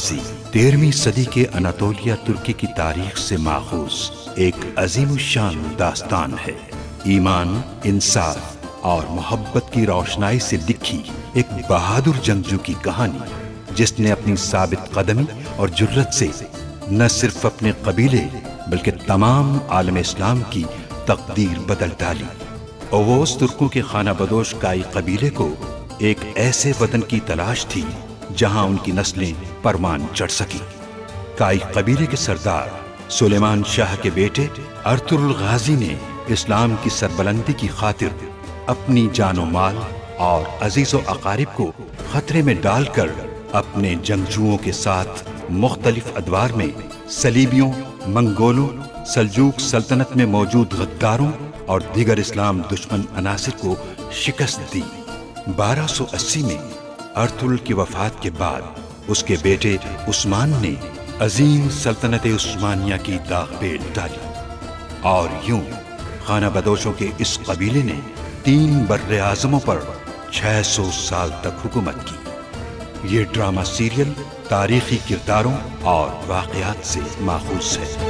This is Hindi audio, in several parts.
वासी 13वीं सदी के अनातोलिया तुर्की की तारीख से माखूज एक अजीमुशान दास्तान है। ईमान, इंसाफ और मोहब्बत की रोशनाई से लिखी एक बहादुर जंगजू की कहानी, जिसने अपनी साबित कदमी और जुर्रत से न सिर्फ अपने कबीले बल्कि तमाम आलम इस्लाम की तकदीर बदल डाली। ओवोस तुर्कों के खाना बदोश काई कबीले को एक ऐसे वतन की तलाश थी जहां उनकी नस्लें परवान चढ़ सकी। काई कबीले के सरदार सुलेमान शाह के बेटे अर्तुरुल गाजी ने इस्लाम की सरबलंदी की खातिर अपनी जानो माल और अजीजो अकारिब को खतरे में डालकर अपने जंगजुओं के साथ मुख्तलिफ अदवार में सलीबियों, मंगोलों, सल्जूक सल्तनत में मौजूद गद्दारों और दीगर इस्लाम दुश्मन अनासिर को शिकस्त दी। 1280 में अर्तुरुल की वफात के बाद उसके बेटे उस्मान ने अजीम सल्तनत उस्मानिया की दाग पे डाली और यूं खाना बदोशों के इस कबीले ने 3 बर्रे आज़मों पर 600 साल तक हुकूमत की। ये ड्रामा सीरियल तारीखी किरदारों और वाक़यात से माखूज है।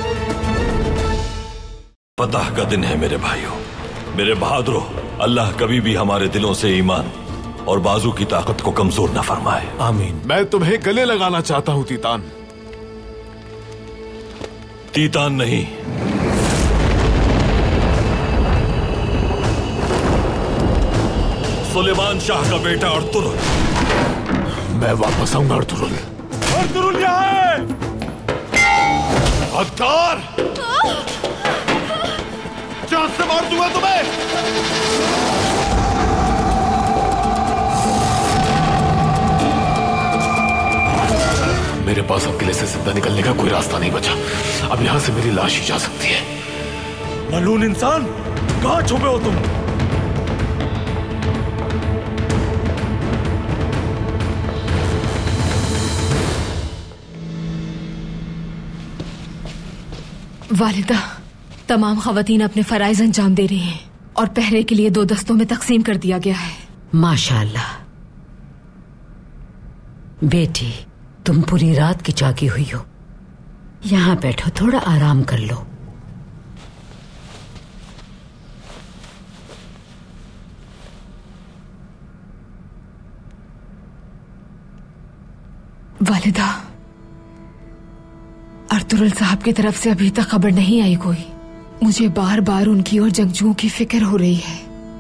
फतह का दिन है मेरे भाइयों, मेरे बहादुरों। अल्लाह कभी भी हमारे दिलों से ईमान और बाजू की ताकत को कमजोर न फरमाए। आमीन। मैं तुम्हें गले लगाना चाहता हूँ तीतान। तीतान नहीं, सुलेमान शाह का बेटा अर्तुरुल। मैं वापस आऊंगा अर्तुरुल। अर्तुरुल यहाँ है। गद्दार! जान से मार दूंगा तुम्हें। मेरे पास अब किले से जिंदा निकलने का कोई रास्ता नहीं बचा। अब यहां से मेरी लाश ही जा सकती है। मलून इंसान, कहां छुपे हो तुम? वालिदा, तमाम खवातीन अपने फराइज अंजाम दे रही हैं और पहरे के लिए 2 दस्तों में तकसीम कर दिया गया है। माशाअल्लाह। बेटी, तुम पूरी रात की जागी हुई हो। यहां बैठो, थोड़ा आराम कर लो। वालिदा, अर्तुरुल साहब की तरफ से अभी तक खबर नहीं आई कोई। मुझे बार बार उनकी और जंगजुओं की फिक्र हो रही है।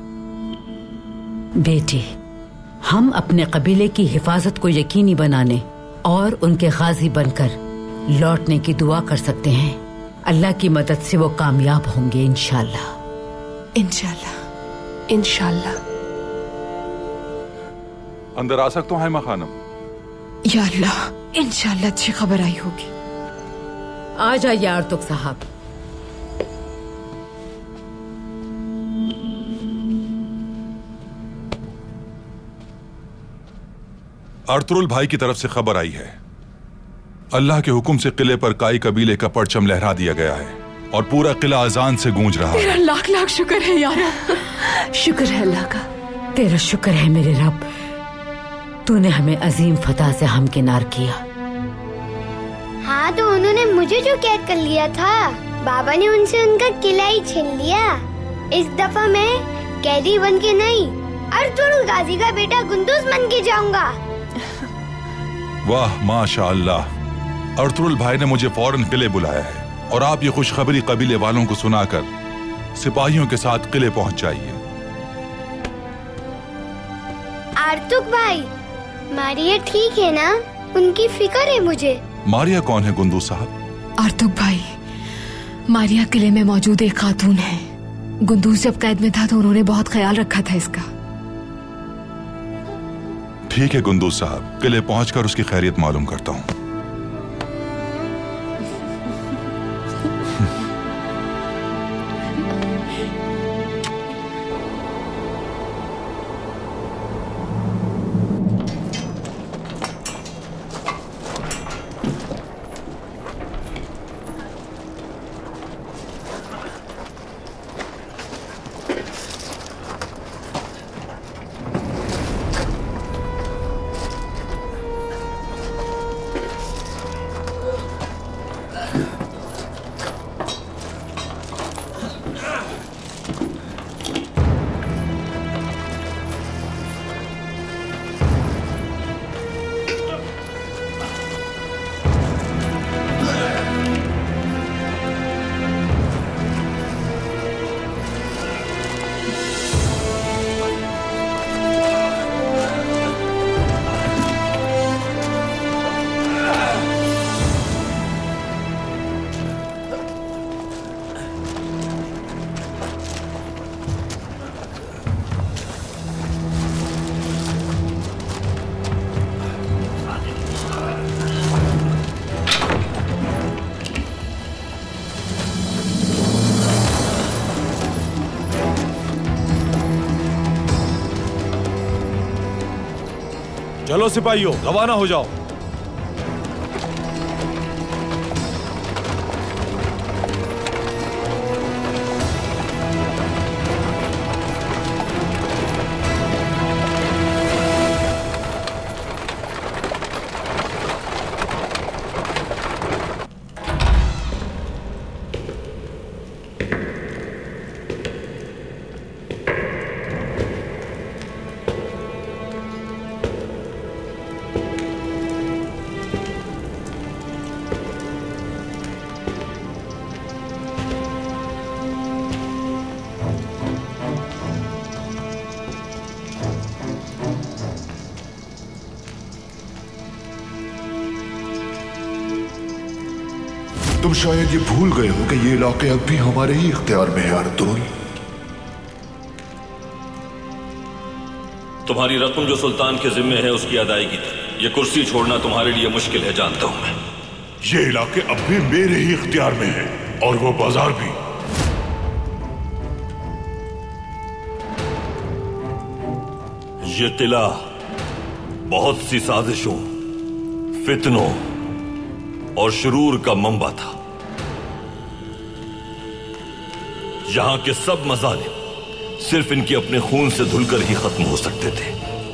बेटी, हम अपने कबीले की हिफाजत को यकीनी बनाने और उनके गाजी बनकर लौटने की दुआ कर सकते हैं। अल्लाह की मदद से वो कामयाब होंगे इंशाअल्लाह। इंशाअल्लाह, इंशाअल्लाह। अंदर आ सकता हूं हैमा खानम? या अल्लाह, इंशाअल्लाह अच्छी खबर आई होगी। आ जाइए अर्तुग साहब। अर्तुरुल भाई की तरफ से खबर आई है। अल्लाह के हुक्म से किले पर काई कबीले का परचम लहरा दिया गया है और पूरा किला अजान से गूंज रहा है। तेरा लाख लाख शुक्र है यार। शुक्र है अल्लाह का। तेरा शुक्र है मेरे रब, तूने हमें अजीम फतह से हमकिनार किया। हाँ, तो उन्होंने मुझे जो कैद कर लिया था, बाबा ने उनसे उनका किला ही छीन लिया। इस दफा मैं कैदी बन के नहीं, अर्तुरुल गाजी का बेटा गुंदुज बन के जाऊंगा। वाह माशाअल्लाह। अर्तुरुल भाई ने मुझे फौरन किले बुलाया है और आप ये खुशखबरी कबीले वालों को सुनाकर सिपाहियों के साथ किले पहुंच जाइए। अर्तुग भाई, मारिया ठीक है ना? उनकी फिक्र है मुझे। मारिया कौन है गुंदू साहब? अर्तुग भाई, मारिया किले में मौजूद एक खातून है। गुंदूज जब कैद में था तो उन्होंने बहुत ख्याल रखा था इसका। ठीक है गुंदू साहब, किले पहुंचकर उसकी खैरियत मालूम करता हूं। चलो सिपाहियों, रवाना हो जाओ। तुम शायद ये भूल गए हो कि ये इलाके अब भी हमारे ही इख्तियार में है अर्तुल। तुम्हारी रकम जो सुल्तान के जिम्मे है उसकी अदायगी थी। ये कुर्सी छोड़ना तुम्हारे लिए मुश्किल है, जानता हूं मैं। ये इलाके अब भी मेरे ही इख्तियार में है और वो बाजार भी। ये किला बहुत सी साजिशों, फितनों और शुरूर का मंबा था। यहां के सब मजालिम सिर्फ इनके अपने खून से धुलकर ही खत्म हो सकते थे।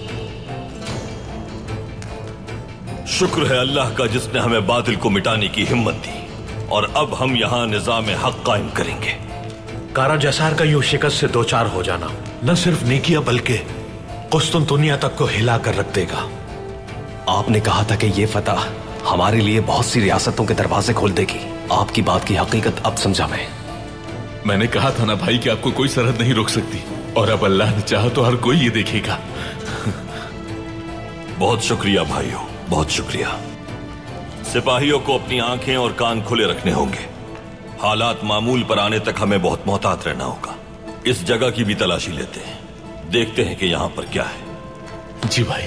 शुक्र है अल्लाह का जिसने हमें बातिल को मिटाने की हिम्मत दी, और अब हम यहां निजाम हक कायम करेंगे। कारा जसार का यूं शिकस्त से दो चार हो जाना न सिर्फ नेकिया बल्कि कुस्तुनतुनिया तक को हिला कर रख देगा। आपने कहा था कि ये फतह हमारे लिए बहुत सी रियासतों के दरवाजे खोल देगी। आपकी बात की हकीकत अब समझा मैंने कहा था ना भाई कि आपको कोई सरहद नहीं रोक सकती, और अब अल्लाह ने चाहा तो हर कोई ये देखेगा। बहुत शुक्रिया भाइयों, बहुत शुक्रिया। सिपाहियों को अपनी आंखें और कान खुले रखने होंगे। हालात मामूल पर आने तक हमें बहुत मोहतात रहना होगा। इस जगह की भी तलाशी लेते हैं, देखते हैं कि यहां पर क्या है। जी भाई।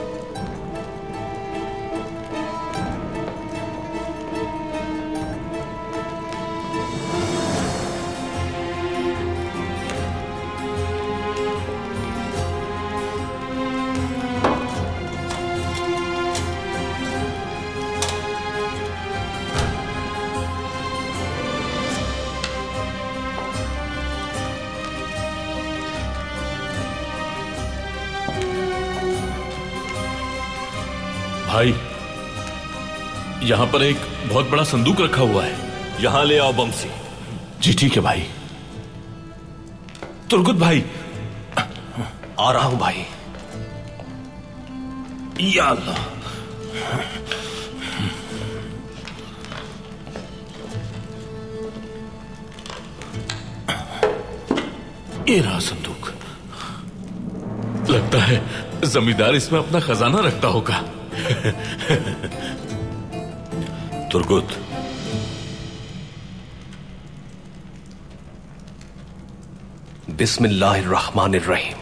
भाई, यहां पर एक बहुत बड़ा संदूक रखा हुआ है। यहां ले आओ बमसी। जी ठीक है भाई। तुर्गुत भाई। आ रहा हूं भाई। या अल्लाह। ये रहा संदूक। लगता है जमींदार इसमें अपना खजाना रखता होगा। तुर्गुत, बिस्मिल्लाहिर्रहमानिर्रहीम।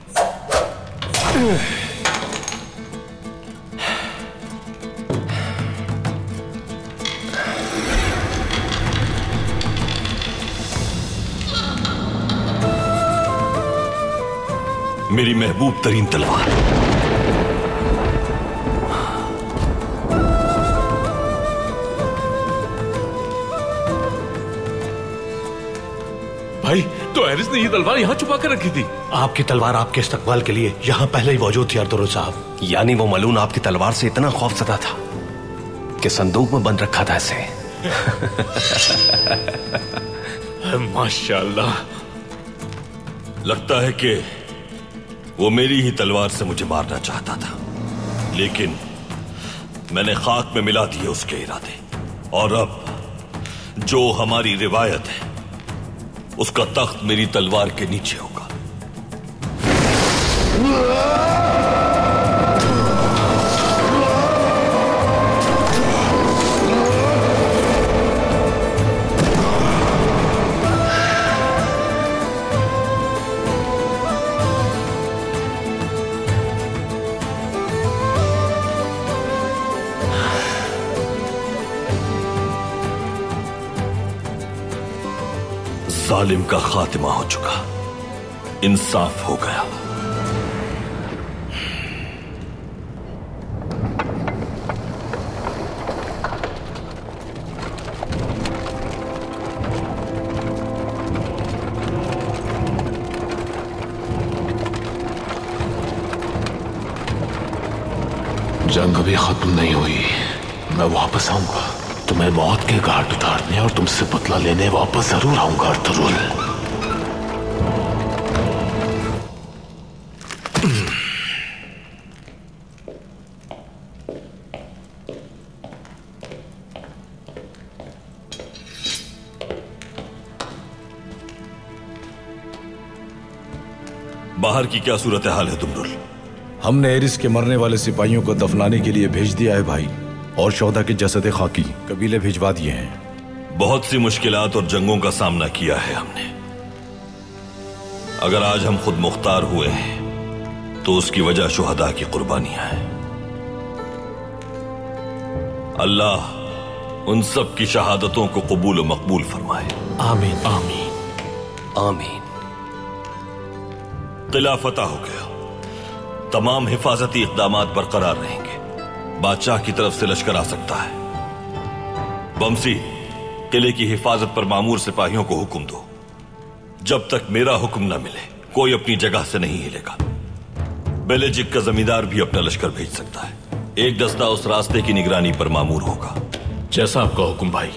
मेरी महबूब तरीन तलवार। भाई, तो एरिस ने ये तलवार यहाँ छुपा कर रखी थी। आपकी तलवार आपके इस्तकबाल के लिए यहाँ पहले ही मौजूद थी अर्तुल साहब। यानी वो मलून आपकी तलवार से इतना खौफजदा था कि संदूक में बंद रखा था इसे। माशाल्लाह। लगता है कि वो मेरी ही तलवार से मुझे मारना चाहता था, लेकिन मैंने खाक में मिला दिए उसके इरादे। और अब जो हमारी रिवायत है उसका तख्त मेरी तलवार के नीचे होगा। जालिम का खात्मा हो चुका, इंसाफ हो गया। जंग अभी खत्म नहीं हुई। मैं वापस आऊंगा, तुम्हें मौत के घाट उतारने और तुमसे बदला लेने वापस जरूर आऊंगा अर्तुरुल। बाहर की क्या सूरत हाल है दुमरुल? हमने एरिस के मरने वाले सिपाहियों को दफनाने के लिए भेज दिया है भाई, और शौदा के जसद खाकी कबीले भिजवा दिए हैं। बहुत सी मुश्किलात और जंगों का सामना किया है हमने। अगर आज हम खुद मुख्तार हुए हैं तो उसकी वजह शुहदा की कुर्बानियां हैं। अल्लाह उन सब की शहादतों को कबूल और मकबूल फरमाए। आमीन आमीन आमीन। किला फतह हो गया, तमाम हिफाजती इक़दामात बरकरार रहेंगे। बादशाह की तरफ से लश्कर आ सकता है। बमसी, किले की हिफाजत पर मामूर सिपाहियों को हुक्म दो, जब तक मेरा हुक्म न मिले कोई अपनी जगह से नहीं हिलेगा। बेलेजिक का जमींदार भी अपना लश्कर भेज सकता है। एक दस्ता उस रास्ते की निगरानी पर मामूर होगा। जैसा आपका हुक्म भाई।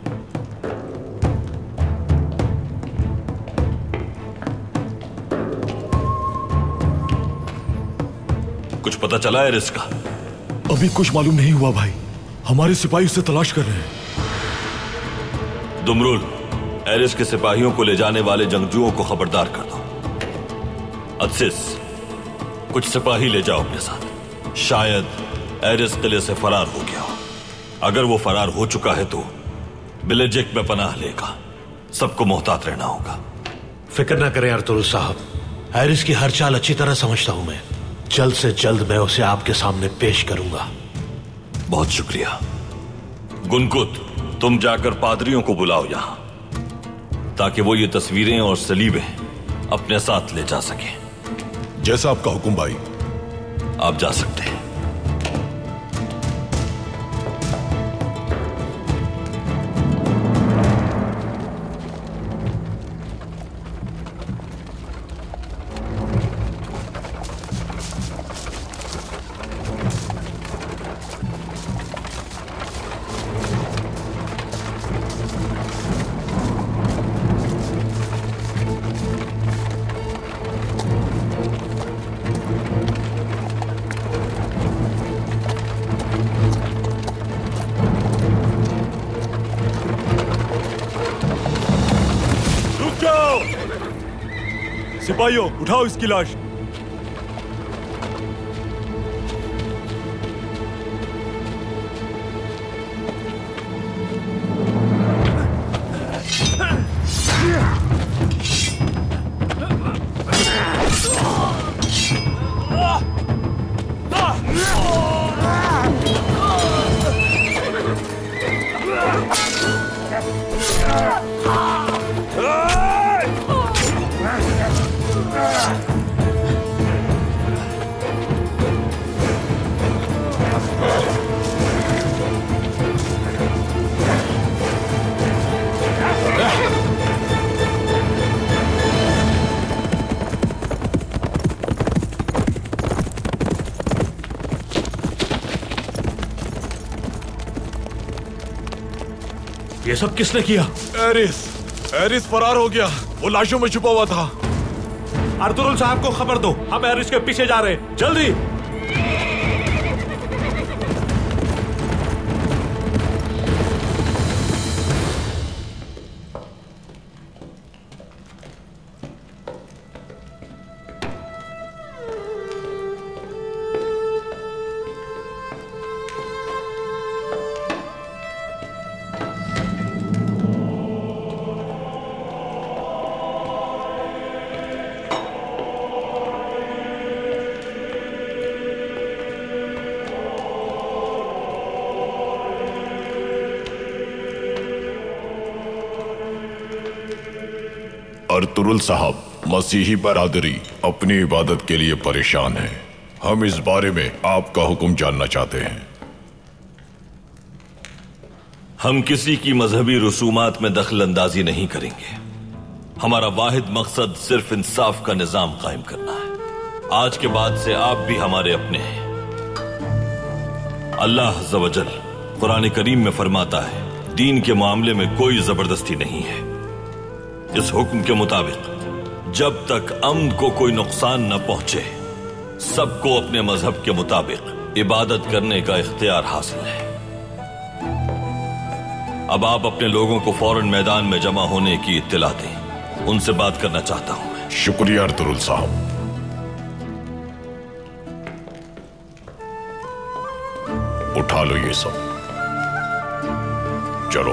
कुछ पता चला है एरिस का? अभी कुछ मालूम नहीं हुआ भाई, हमारे सिपाही उसे तलाश कर रहे हैं। दुमरुल, एरिस के सिपाहियों को ले जाने वाले जंगजुओं को खबरदार कर दो। अदसिस, कुछ सिपाही ले जाओ अपने साथ। शायद एरिस किले से फरार हो गया हो। अगर वो फरार हो चुका है तो बेलेजिक में पनाह लेगा। सबको मोहतात रहना होगा। फिक्र ना करें अर्तुरुल साहब, एरिस की हर चाल अच्छी तरह समझता हूं मैं। जल्द से जल्द मैं उसे आपके सामने पेश करूंगा। बहुत शुक्रिया। गुनकुत, तुम जाकर पादरियों को बुलाओ यहां, ताकि वो ये तस्वीरें और सलीबें अपने साथ ले जा सकें। जैसा आपका हुक्म भाई। आप जा सकते हैं। सिपाहियों, उठाओ इसकी लाश। ये सब किसने किया? एरिस फरार हो गया। वो लाशों में छुपा हुआ था। अर्तुरुल साहब को खबर दो, हम एरिस के पीछे जा रहे हैं। जल्दी। अर्तुरुल साहब, मसीही बरादरी अपनी इबादत के लिए परेशान है। हम इस बारे में आपका हुक्म जानना चाहते हैं। हम किसी की मजहबी रसूमात में दखल अंदाजी नहीं करेंगे। हमारा वाहिद मकसद सिर्फ इंसाफ का निजाम कायम करना है। आज के बाद से आप भी हमारे अपने हैं। अल्लाह अज़्ज़ व जल कुरान करीम में फरमाता है, दीन के मामले में कोई जबरदस्ती नहीं है। इस हुक्म के मुताबिक जब तक अमन को कोई नुकसान न पहुंचे, सबको अपने मजहब के मुताबिक इबादत करने का इख्तियार हासिल है। अब आप अपने लोगों को फौरन मैदान में जमा होने की इत्तिला दें। उनसे बात करना चाहता हूं मैं। शुक्रिया अर्तुरुल साहब। उठा लो ये सब, चलो।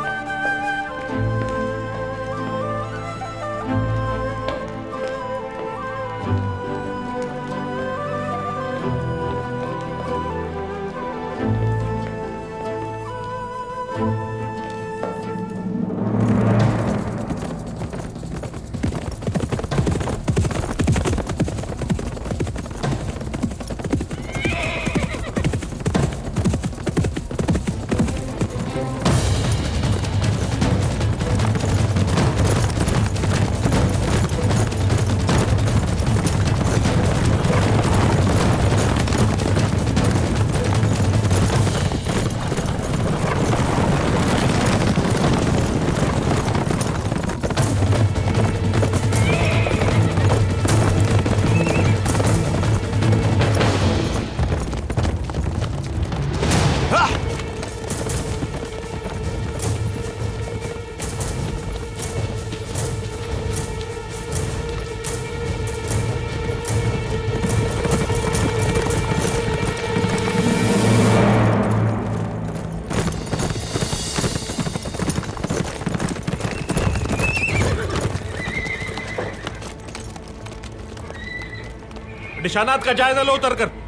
निशानात का जायजा लो उतर कर।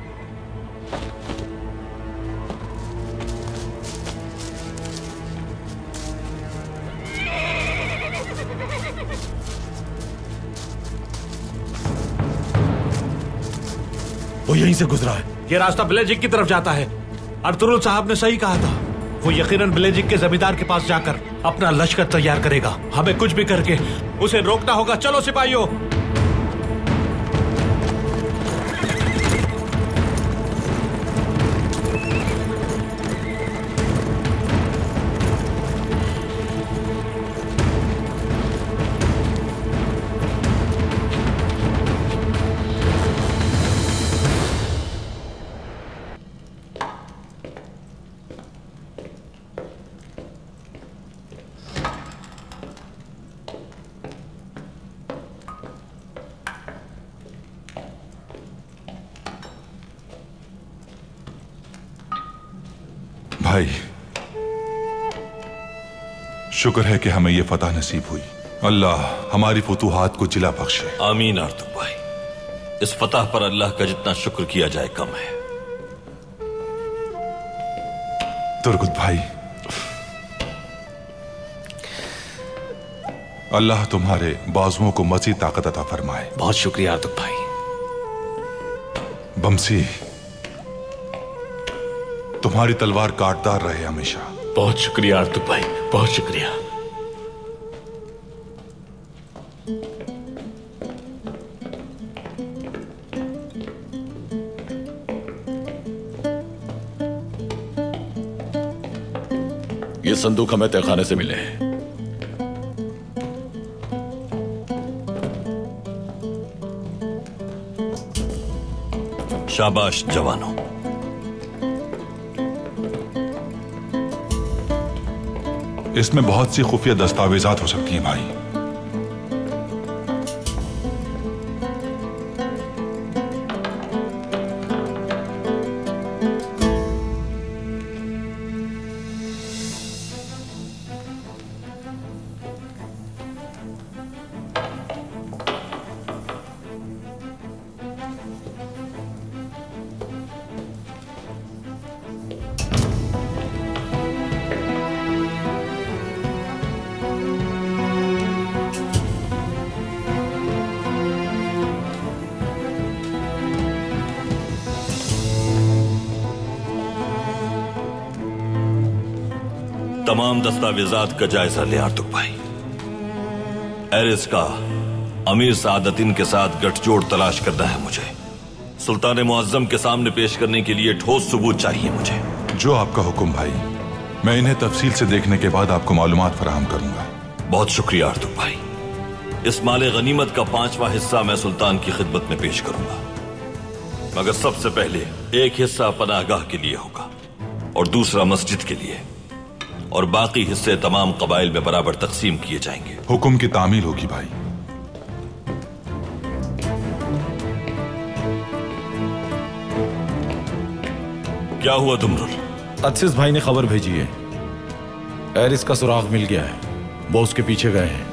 वो यहीं से गुजरा है। ये रास्ता बिलेजिक की तरफ जाता है। अर्तुरुल साहब ने सही कहा था। वो यकीनन बिलेजिक के जमींदार के पास जाकर अपना लश्कर तैयार करेगा। हमें कुछ भी करके उसे रोकना होगा। चलो सिपाहियों। भाई, शुक्र है कि हमें यह फतह नसीब हुई। अल्लाह हमारी फुतूहात को जिला बख्शे। आमीन अर्तुग भाई। इस फतह पर अल्लाह का जितना शुक्र किया जाए कम है। तुर्गुत भाई, अल्लाह तुम्हारे बाजुओं को मज़ीद ताकत अता फरमाए। बहुत शुक्रिया अर्तुग भाई। बमसी, तुम्हारी तलवार काटदार रहे हमेशा। बहुत शुक्रिया अर्तुग भाई, बहुत शुक्रिया। ये संदूक हमें तहखाने से मिले हैं। शाबाश जवानों। इसमें बहुत सी खुफिया दस्तावेजात हो सकती हैं भाई। तमाम दस्तावेजात का जायजा ले अर्तुग भाई। एरिस का अमीर सादतीन के साथ गठजोड़ तलाश करना है मुझे। सुल्तान मुअज्जम के सामने पेश करने के लिए ठोस सबूत चाहिए मुझे। जो आपका हुक्म भाई। मैं इन्हें तफसील से देखने के बाद आपको मालूमात फराहम करूंगा। बहुत शुक्रिया आर्तुक भाई। इस माले गनीमत का 5वां हिस्सा मैं सुल्तान की खिदमत में पेश करूंगा, मगर सबसे पहले एक हिस्सा पनाहगाह के लिए होगा और दूसरा मस्जिद के लिए, और बाकी हिस्से तमाम कबाइल में बराबर तकसीम किए जाएंगे। हुक्म की तामील होगी भाई। क्या हुआ दुमरुल? अदसिस भाई ने खबर भेजी है, एरिस का सुराग मिल गया है, वो उसके पीछे गए हैं।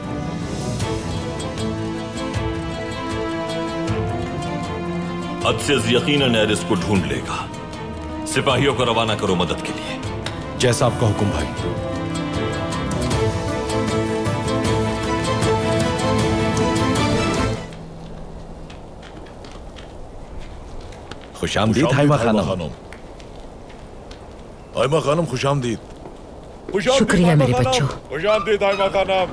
अदसिस यकीनन एरिस को ढूंढ लेगा। सिपाहियों को रवाना करो मदद के लिए। जैसा आपका हुक्म भाई। खुशामदीद हाइमा खानम। हाइमा खानम खुशामदीद। शुक्रिया मेरे बच्चों। खुशामदीद हाइमा खानम।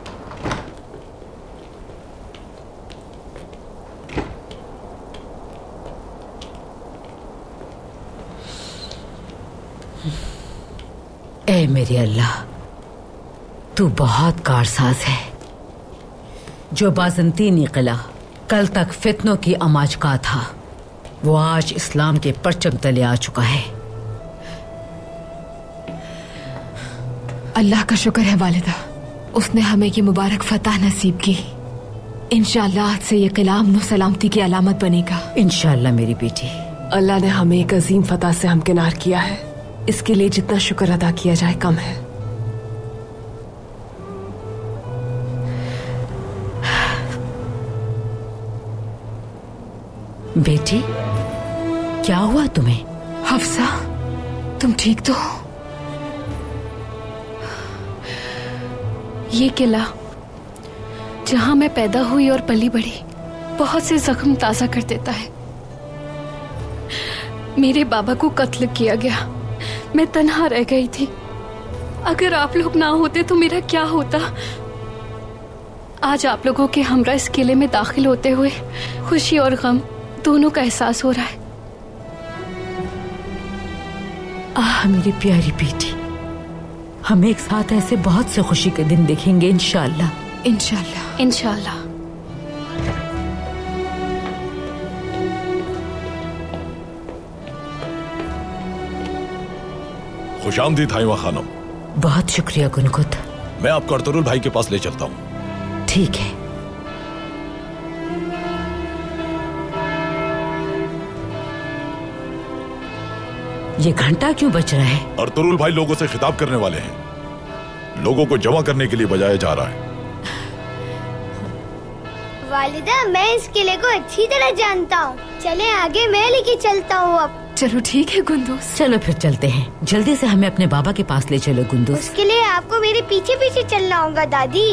ए मेरे अल्लाह, तू बहुत कारसाज है। जो बाज़ंतीनी किला कल तक फितनों की अमाजका था, वो आज इस्लाम के परचम तले आ चुका है। अल्लाह का शुक्र है वालिदा, उसने हमें ये मुबारक फतह नसीब की। इंशाअल्लाह आज से ये किला अमन और सलामती की अलामत बनेगा। इंशाअल्लाह मेरी बेटी। अल्लाह ने हमें एक अजीम फतह से हमकिनार किया है, इसके लिए जितना शुक्र अदा किया जाए कम है। बेटी, क्या हुआ तुम्हें? हफ्सा, तुम ठीक तो हो? ये किला जहां मैं पैदा हुई और पली बढ़ी बहुत से जख्म ताजा कर देता है। मेरे बाबा को कत्ल किया गया, मैं तन्हा रह गई थी। अगर आप लोग ना होते तो मेरा क्या होता? आज आप लोगों के हमरा इस किले में दाखिल होते हुए खुशी और गम दोनों का एहसास हो रहा है। आह मेरी प्यारी बेटी, हम एक साथ ऐसे बहुत से खुशी के दिन देखेंगे इंशाअल्लाह। इंशाअल्लाह इंशाअल्लाह। खुशामदीद हाइमा खानम। बहुत शुक्रिया गुनगुत। मैं आपको अर्तुरुल भाई के पास ले चलता हूँ। ठीक है। ये घंटा क्यों बज रहा है? अर्तुरुल भाई लोगों से खिताब करने वाले हैं, लोगों को जमा करने के लिए बजाया जा रहा है। वालिदा, मैं इस किले को अच्छी तरह जानता हूँ, चले आगे, मैं लेके चलता हूँ अब। चलो ठीक है गुंदुस। चलो फिर चलते हैं, जल्दी से हमें अपने बाबा के पास ले चलो गुंदुस। उसके लिए आपको मेरे पीछे पीछे चलना होगा दादी।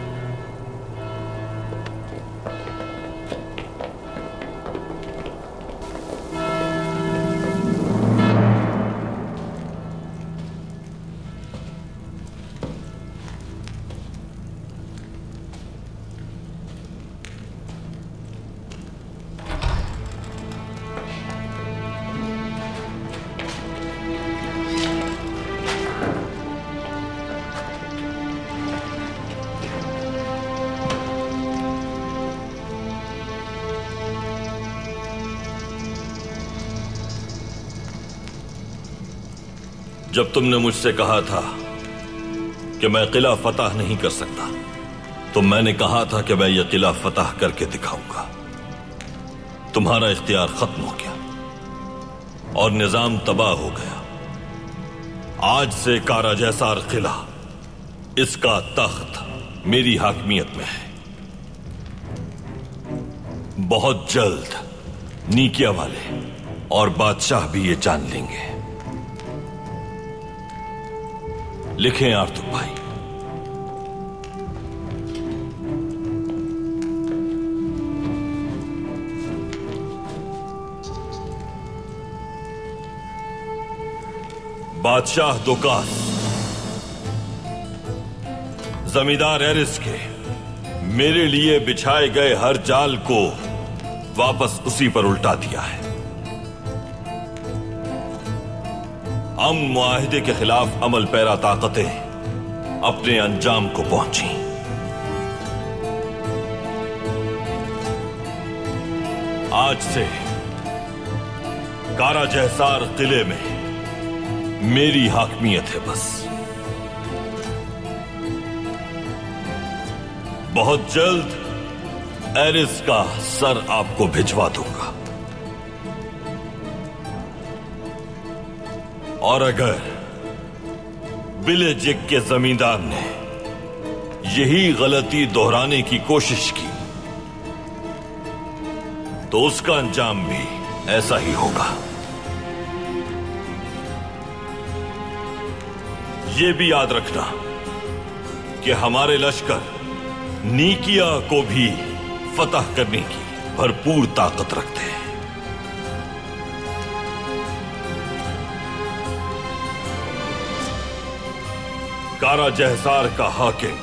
जब तुमने मुझसे कहा था कि मैं किला फतह नहीं कर सकता, तो मैंने कहा था कि मैं यह किला फतह करके दिखाऊंगा। तुम्हारा इख्तियार खत्म हो गया और निजाम तबाह हो गया। आज से कारा जैसार किला, इसका तख्त मेरी हाकमियत में है। बहुत जल्द नीकिया वाले और बादशाह भी ये जान लेंगे। लिखें आर्तुक भाई। बादशाह दोकास जमींदार एरिस के मेरे लिए बिछाए गए हर जाल को वापस उसी पर उल्टा दिया है। अमन मुआहिदे के खिलाफ अमल पैरा ताकतें अपने अंजाम को पहुंची। आज से कारा जहसार किले में मेरी हाकमियत है। बस बहुत जल्द एरिस का सर आपको भिजवा दूंगा, और अगर बिलेजिक के जमींदार ने यही गलती दोहराने की कोशिश की तो उसका अंजाम भी ऐसा ही होगा। यह भी याद रखना कि हमारे लश्कर नीकिया को भी फतह करने की भरपूर ताकत रखते हैं। कारा जहसार का हाकिम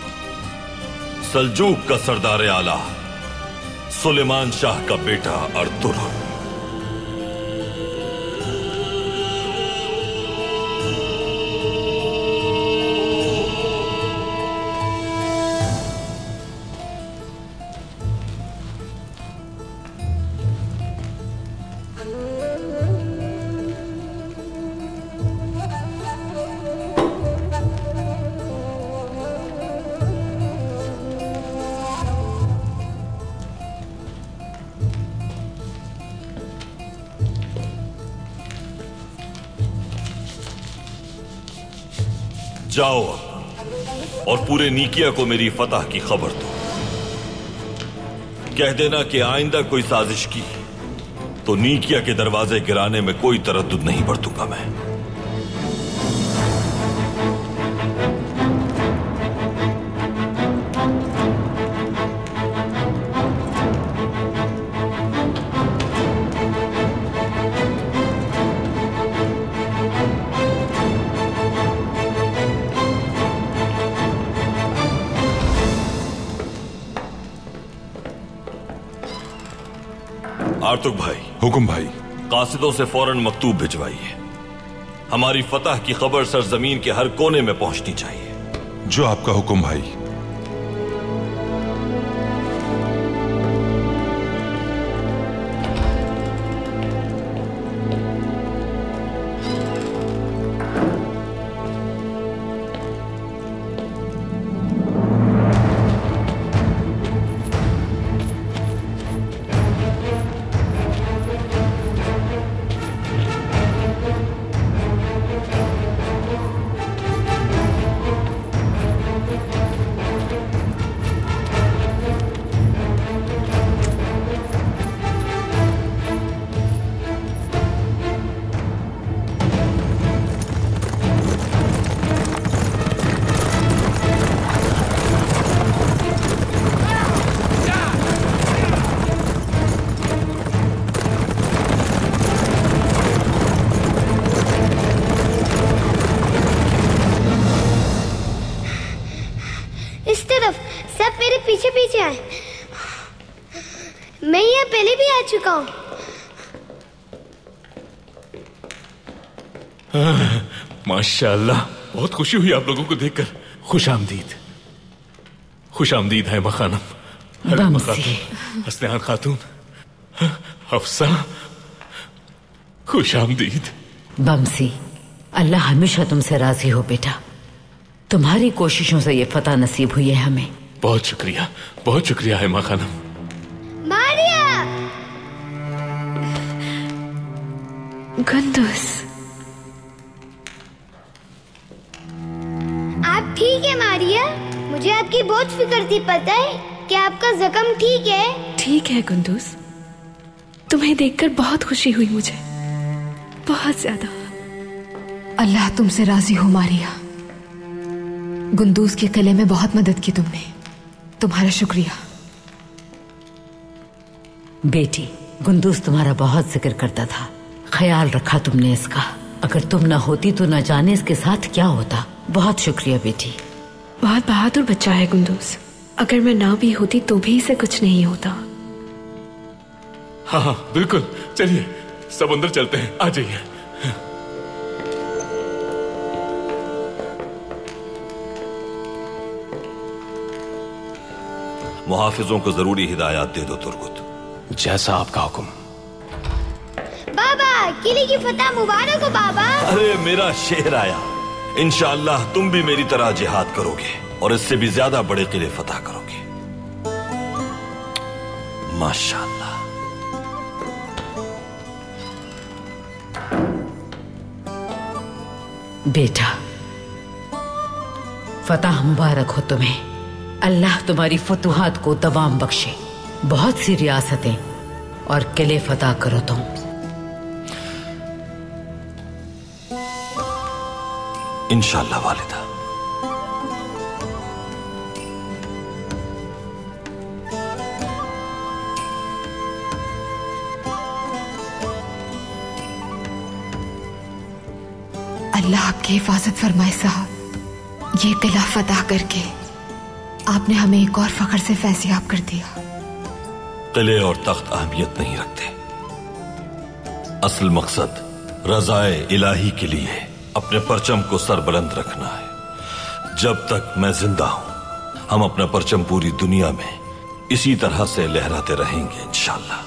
सल्जूक का सरदार आला सुलेमान शाह का बेटा अर्तुगरुल। जाओ और पूरे नीकिया को मेरी फतह की खबर दो। कह देना कि आइंदा कोई साजिश की तो नीकिया के दरवाजे गिराने में कोई तरद्दुद नहीं बरतूंगा मैं। आर्तुग भाई। हुक्म भाई। कासिदों से फौरन मकतूब भिजवाइए। हमारी फतह की खबर सरजमीन के हर कोने में पहुंचनी चाहिए। जो आपका हुक्म भाई। मैं यहाँ पहले भी आ चुका हूँ। माशाअल्लाह, बहुत खुशी हुई आप लोगों को देखकर। खुशामदीद। खुशामदीद है मखानम, हलीमा खातून, हसनान खातून, हफ्सा, खुशामदीद। बमसी, अल्लाह हमेशा तुमसे राजी हो बेटा। तुम्हारी कोशिशों से ये फतह नसीब हुई है हमें। बहुत शुक्रिया है माँ खानम। मारिया! गुंदुस, आप ठीक है मारिया? मुझे आपकी बहुत फिक्र थी। पता है कि आपका जख्म ठीक है? ठीक है गुंदुस, तुम्हें देखकर बहुत खुशी हुई मुझे, बहुत ज्यादा। अल्लाह तुमसे राजी हो मारिया। गुंदूस के किले में बहुत मदद की तुमने, तुम्हारा शुक्रिया। बेटी, गुंदूस तुम्हारा बहुत जिक्र करता था, ख्याल रखा तुमने इसका। अगर तुम ना होती तो न जाने इसके साथ क्या होता। बहुत शुक्रिया बेटी। बहुत बहादुर बच्चा है गुंदूस। अगर मैं ना भी होती तो भी इसे कुछ नहीं होता। हाँ बिल्कुल। चलिए सब अंदर चलते हैं, आ जाइए। मुहाफिजों को जरूरी हिदायत दे दो तुर्गुत। जैसा आपका हुक्म। बाबा, किले की फतह मुबारक हो बाबा। अरे मेरा शेर आया। इंशाअल्लाह तुम भी मेरी तरह जिहाद करोगे और इससे भी ज्यादा बड़े किले फतह करोगे। माशाअल्लाह। बेटा, फतह मुबारक हो तुम्हें। अल्लाह तुम्हारी फतूहात को दवाम बख्शे। बहुत सी रियासतें और किले फतह करो तुम। इंशाअल्लाह वालिदा। अल्लाह आपकी हिफाजत फरमाए साहब। ये किला फतह करके आपने हमें एक और फख्र से फैज़याब कर दिया। किले और तख्त अहमियत नहीं रखते। असल मकसद रज़ाए इलाही के लिए अपने परचम को सरबुलंद रखना है। जब तक मैं जिंदा हूं, हम अपना परचम पूरी दुनिया में इसी तरह से लहराते रहेंगे इंशाअल्लाह।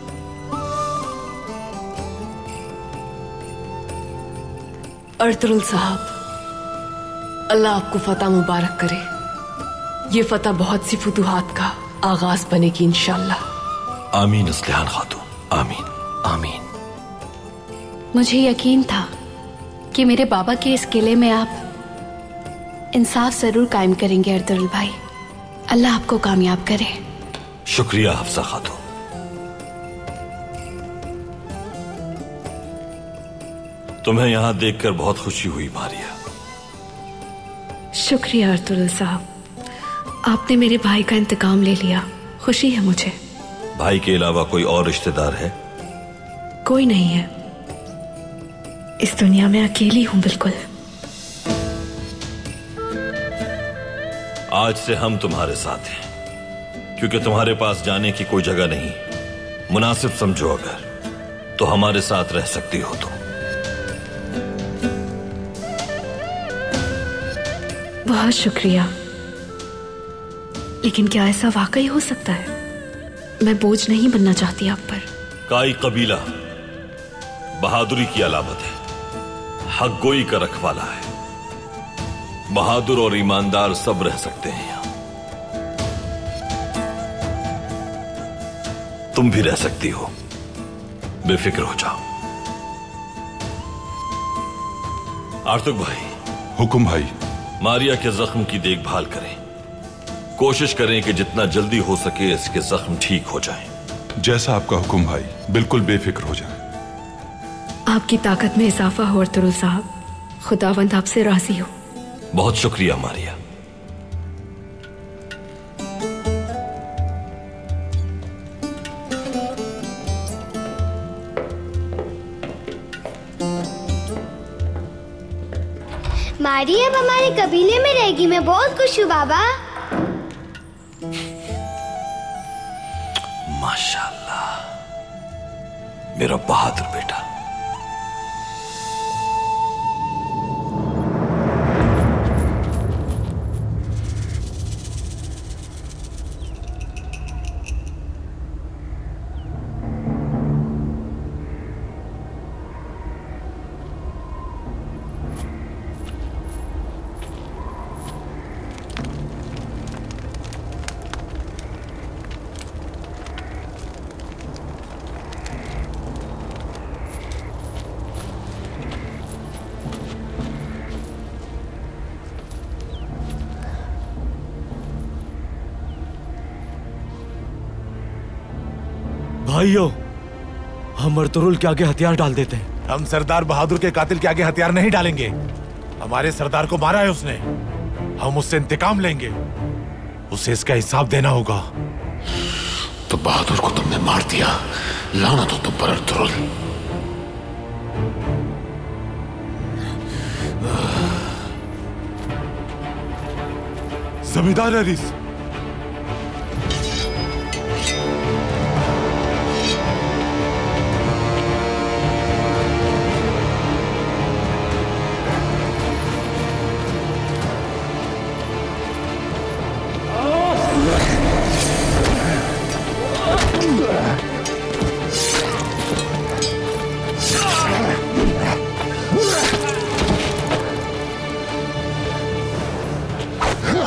अर्तुगरुल साहब, अल्लाह आपको फतह मुबारक करे। ये फतह बहुत सी फतूहात का आगाज बनेगी इंशाअल्लाह। आमीन अस्लिहान खातून, आमीन आमीन। मुझे यकीन था कि मेरे बाबा के इस किले में आप इंसाफ जरूर कायम करेंगे अर्तुगरुल भाई। अल्लाह आपको कामयाब करे। शुक्रिया हफ्सा खातून। तुम्हें यहां देखकर बहुत खुशी हुई मारिया। शुक्रिया अर्तुगरुल साहब, आपने मेरे भाई का इंतकाम ले लिया। खुशी है मुझे। भाई के अलावा कोई और रिश्तेदार है? कोई नहीं है। इस दुनिया में अकेली हूं बिल्कुल। आज से हम तुम्हारे साथ हैं, क्योंकि तुम्हारे पास जाने की कोई जगह नहीं। मुनासिब समझो अगर तो हमारे साथ रह सकती हो तो। बहुत शुक्रिया, लेकिन क्या ऐसा वाकई हो सकता है? मैं बोझ नहीं बनना चाहती आप पर। काई कबीला बहादुरी की अलामत है, हक गोई का रखवाला है। बहादुर और ईमानदार सब रह सकते हैं यहां। तुम भी रह सकती हो, बेफिक्र हो जाओ। आर्तुग भाई। हुक्म भाई। मारिया के जख्म की देखभाल करें। कोशिश करें कि जितना जल्दी हो सके इसके जख्म ठीक हो जाएं। जैसा आपका हुक्म भाई, बिल्कुल बेफिक्र हो जाए। आपकी ताकत में इजाफा हो अर्तुगरुल साहब। खुदावंद आपसे राजी हो। बहुत शुक्रिया मारिया। मारिया अब हमारे कबीले में रहेगी। मैं बहुत खुश हूँ बाबा। माशाल्लाह, मेरा बहादुर बेटा। भाइयों, हम अर्तुगरुल के आगे हथियार डाल देते हैं। हम सरदार बहादुर के कातिल के आगे हथियार नहीं डालेंगे। हमारे सरदार को मारा है उसने, हम उससे इंतकाम लेंगे। उसे इसका हिसाब देना होगा। तो बहादुर को तुमने मार दिया, लानत हो तुम पर अर्तुगरुल। जमींदार हरीस,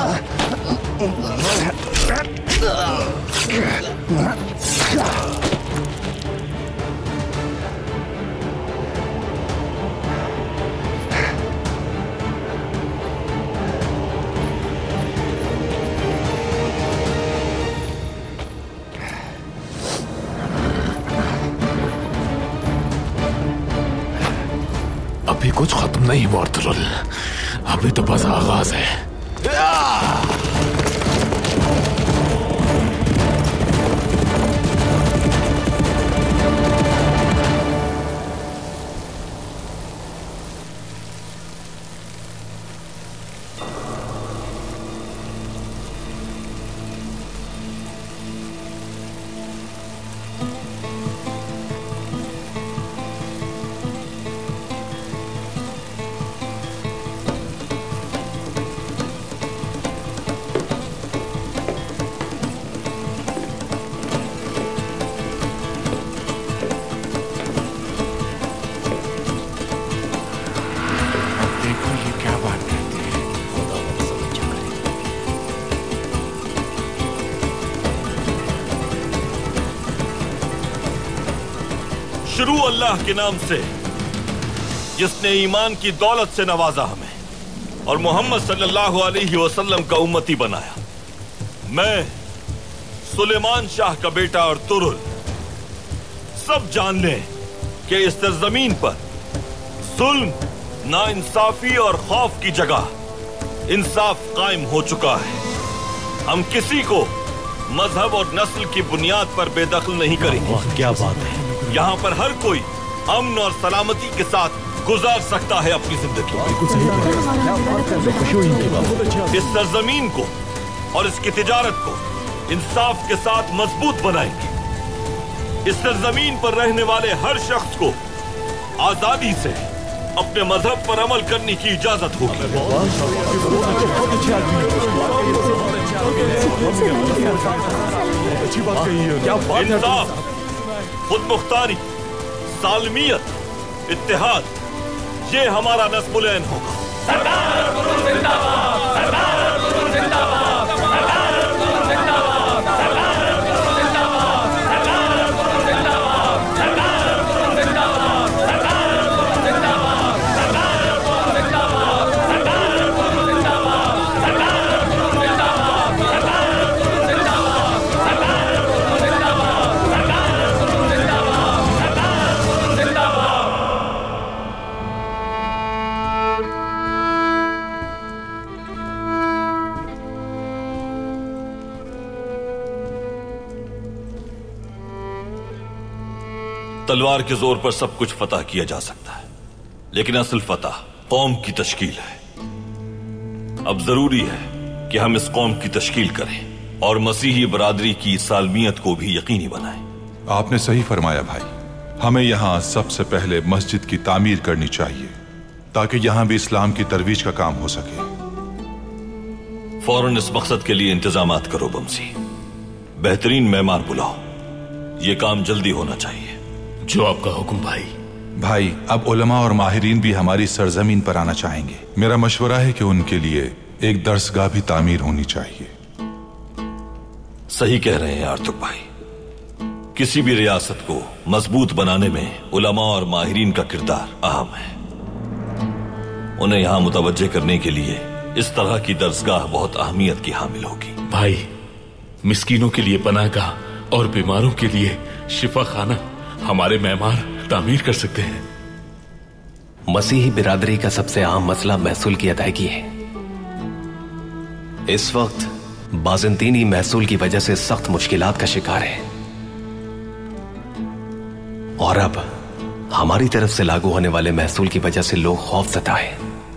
अभी कुछ खत्म नहीं हुआ अर्तुरुल, अभी तो बस आगाज है। शुरू अल्लाह के नाम से जिसने ईमान की दौलत से नवाजा हमें और मोहम्मद सल्लल्लाहु अलैहि वसल्लम का उम्मती बनाया। मैं सुलेमान शाह का बेटा अर्तुरुल, सब जान लें कि इस सरजमीन पर जुल्म, नाइंसाफी और खौफ की जगह इंसाफ कायम हो चुका है। हम किसी को मजहब और नस्ल की बुनियाद पर बेदखल नहीं करेंगे। क्या बात है। यहाँ पर हर कोई अमन और सलामती के साथ गुजार सकता है अपनी जिंदगी। इस सरजमीन को और इसकी तिजारत को इंसाफ के साथ मजबूत बनाएंगे। इस सरजमीन पर रहने वाले हर शख्स को आजादी से अपने मजहब पर अमल करने की इजाजत होगी। इंसाफ, खुद मुख्तारी, सालमियत, इत्तेहाद, ये हमारा नस्मुल-ऐन होगा। सरदार अर्तुरुल जिंदाबाद, सरदार अर्तुरुल जिंदाबाद, सरदार अर्तुरुल जिंदाबाद, सरदार अर्तुरुल जिंदाबाद, सरदार अर्तुरुल जिंदाबाद, सरदार अर्तुरुल जिंदाबाद, सरदार अर्तुरुल जिंदाबाद, सरदार अर्तुरुल जिंदाबाद, सरदार अर्तुरुल जिंदाबाद, सरदार अर्तुरुल जिंदाबाद, सरदार अर्तुरुल जिंदाबाद, सरदार अर्तुरुल जिंदाबाद, सरदार अर्तुरुल जिंदाबाद, सरदार अर्तुरुल जिंदाबाद। तलवार के जोर पर सब कुछ फतह किया जा सकता है, लेकिन असल फतह कौम की तश्कील है। अब जरूरी है कि हम इस कौम की तश्कील करें और मसीही बरादरी की सालमियत को भी यकीनी बनाएं। आपने सही फरमाया भाई। हमें यहाँ सबसे पहले मस्जिद की तामीर करनी चाहिए ताकि यहाँ भी इस्लाम की तरवीज का काम हो सके। फौरन इस मकसद के लिए इंतजामात करो बमसी। बेहतरीन मेहमान बुलाओ, ये काम जल्दी होना चाहिए। जो आपका हुक्म भाई। भाई, अब उलमा और माहिरीन भी हमारी सरजमीन पर आना चाहेंगे। मेरा मशवरा है कि उनके लिए एक दरसगाह भी तामीर होनी चाहिए। सही कह रहे हैं आर्तुक भाई। किसी भी रियासत को मजबूत बनाने में उलमा और माहिरीन का किरदार अहम है। उन्हें यहां मुतवज्जे करने के लिए इस तरह की दरसगाह बहुत अहमियत की हामिल होगी। भाई, मिस्कीनों के लिए पनाहगाह और बीमारों के लिए शिफा खाना हमारे मेहमान तामीर कर सकते हैं। मसीही बिरादरी का सबसे आम मसला महसूल की अदायगी है। इस वक्त बाज़ंतीनी महसूल की वजह से सख्त मुश्किलात का शिकार है और अब हमारी तरफ से लागू होने वाले महसूल की वजह से लोग खौफ ज़दा है।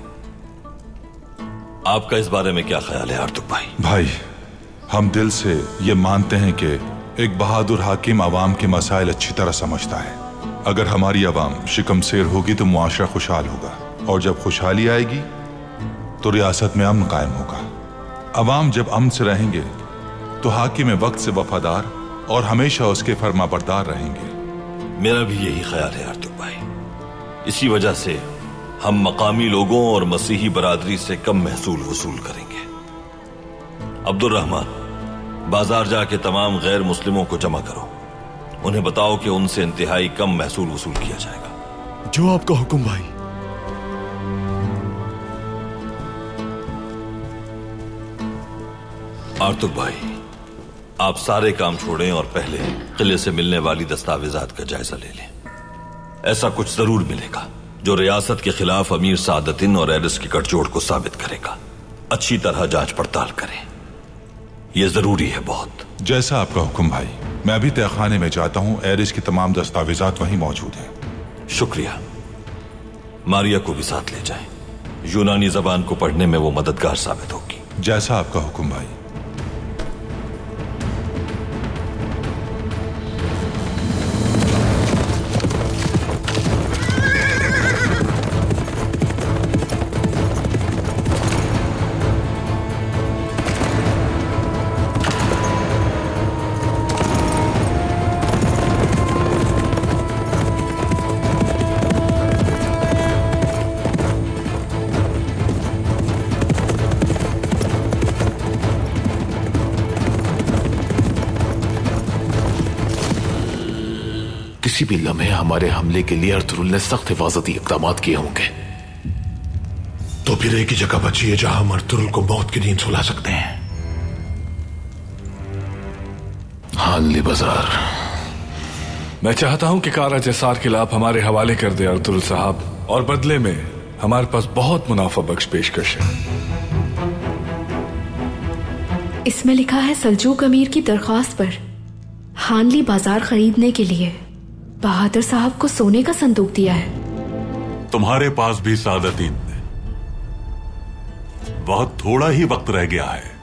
आपका इस बारे में क्या ख्याल है आर्तुक भाई? भाई, हम दिल से ये मानते हैं कि एक बहादुर हाकिम अवाम के मसाइल अच्छी तरह समझता है। अगर हमारी अवाम शिकमसेर होगी तो मुआशरा खुशहाल होगा और जब खुशहाली आएगी तो रियासत में अमन कायम होगा। अवाम जब अमन से रहेंगे तो हाकिम वक्त से वफादार और हमेशा उसके फरमाबरदार रहेंगे। मेरा भी यही ख्याल है आर्तुक भाई। इसी वजह से हम मकामी लोगों और मसीही बरादरी से कम महसूल वसूल करेंगे। अब्दुल रहमान, बाजार जाके तमाम गैर मुस्लिमों को जमा करो। उन्हें बताओ कि उनसे इंतहाई कम महसूल वसूल किया जाएगा। जो आपका हुक्म भाई। आर्तुक भाई, आप सारे काम छोड़ें और पहले किले से मिलने वाली दस्तावेजात का जायजा ले लें। ऐसा कुछ जरूर मिलेगा जो रियासत के खिलाफ अमीर सादतिन और एरिस की गठजोड़ को साबित करेगा। अच्छी तरह जांच पड़ताल करें, यह जरूरी है बहुत। जैसा आपका हुक्म भाई। मैं अभी तहखाने में जाता हूँ, एरिस की तमाम दस्तावेजात वहीं मौजूद हैं। शुक्रिया। मारिया को भी साथ ले जाएं। यूनानी जबान को पढ़ने में वो मददगार साबित होगी। जैसा आपका हुक्म भाई। किसी भी लम्हे हमारे हमले के लिए अर्तुरुल ने सख्त हिफाजती इक़दाम किए होंगे। तो फिर एक ही जगह बची है जहां हम अर्तुरुल को मौत की नींद सुला सकते हैं। हानली बाजार। मैं चाहता हूं कि कारा जसार किला आप हमारे हवाले कर दे अर्तुरुल साहब, और बदले में हमारे पास बहुत मुनाफा बख्श पेशकश है। इसमें लिखा है सल्जूक अमीर की दरख्वास्त पर हानली बाजार खरीदने के लिए बहादुर साहब को सोने का संदूक दिया है। तुम्हारे पास भी सादतीन, बहुत थोड़ा ही वक्त रह गया है।